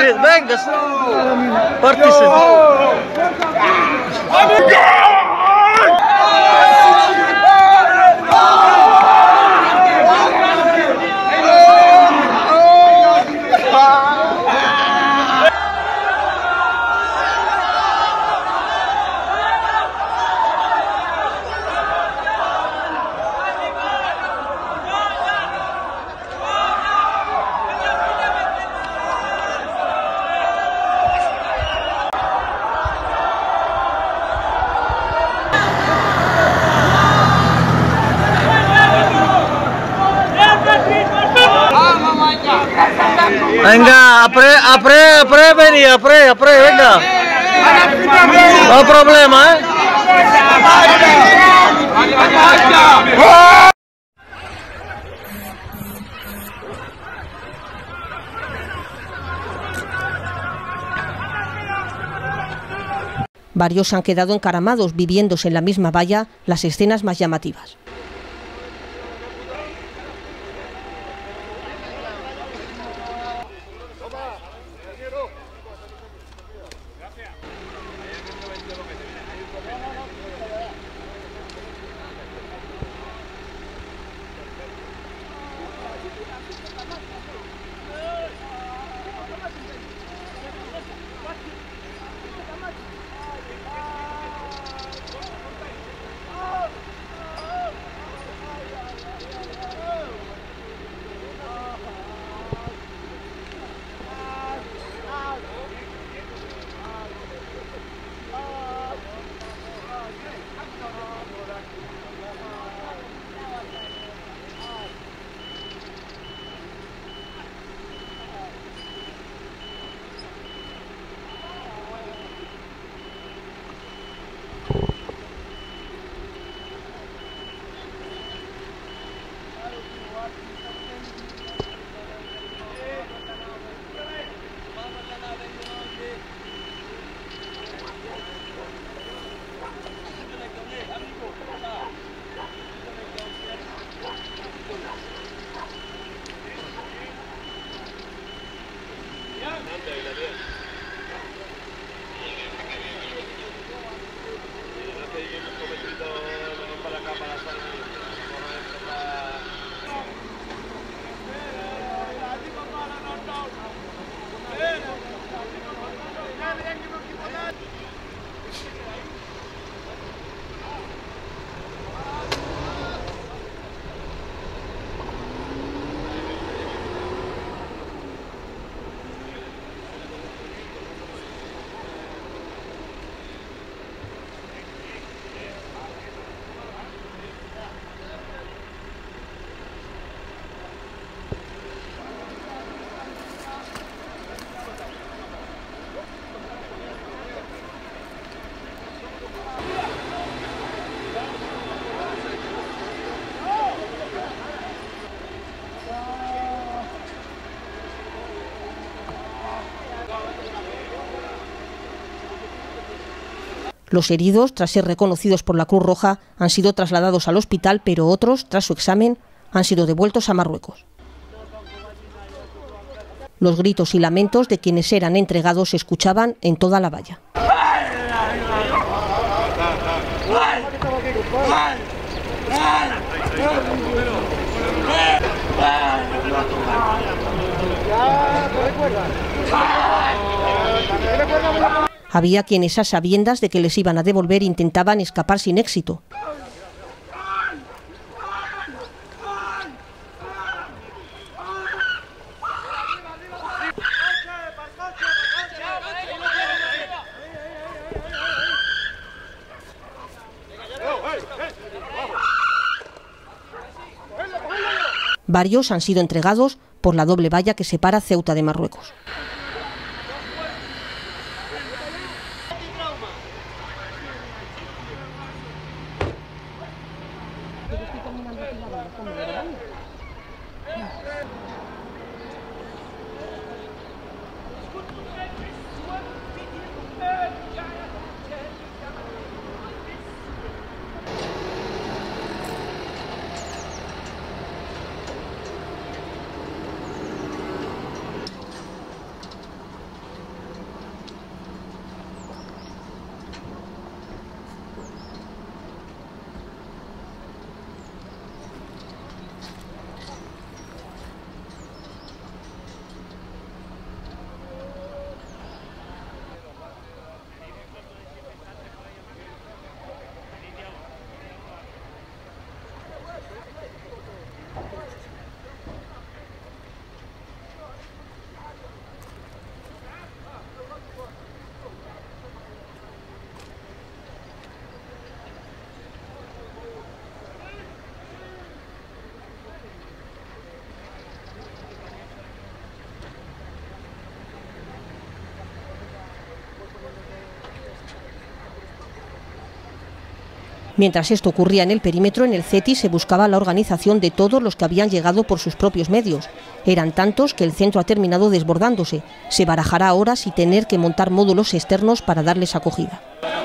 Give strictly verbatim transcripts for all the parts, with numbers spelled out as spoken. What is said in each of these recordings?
Madrid, venga, participa. Venga, apre, apre, apre, vení, apre, apre, venga. No problema, ¿eh? Varios han quedado encaramados, viviéndose en la misma valla las escenas más llamativas. Los heridos, tras ser reconocidos por la Cruz Roja, han sido trasladados al hospital, pero otros, tras su examen, han sido devueltos a Marruecos. Los gritos y lamentos de quienes eran entregados se escuchaban en toda la valla. Había quienes, a sabiendas de que les iban a devolver, intentaban escapar sin éxito. Varios han sido entregados por la doble valla que separa Ceuta de Marruecos. Mientras esto ocurría en el perímetro, en el CETI se buscaba la organización de todos los que habían llegado por sus propios medios. Eran tantos que el centro ha terminado desbordándose. Se barajará ahora si tener que montar módulos externos para darles acogida.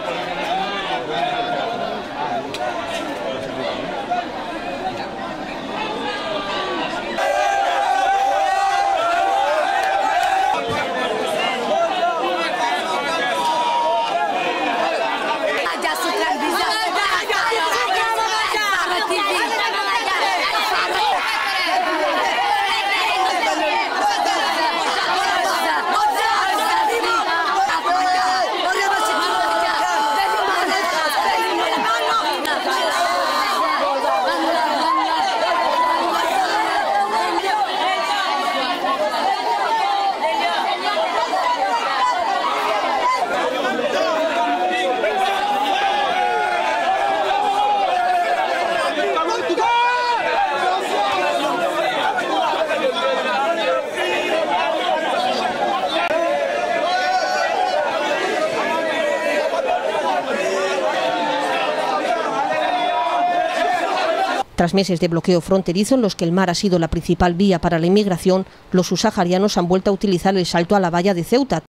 Tras meses de bloqueo fronterizo en los que el mar ha sido la principal vía para la inmigración, los subsaharianos han vuelto a utilizar el salto a la valla de Ceuta.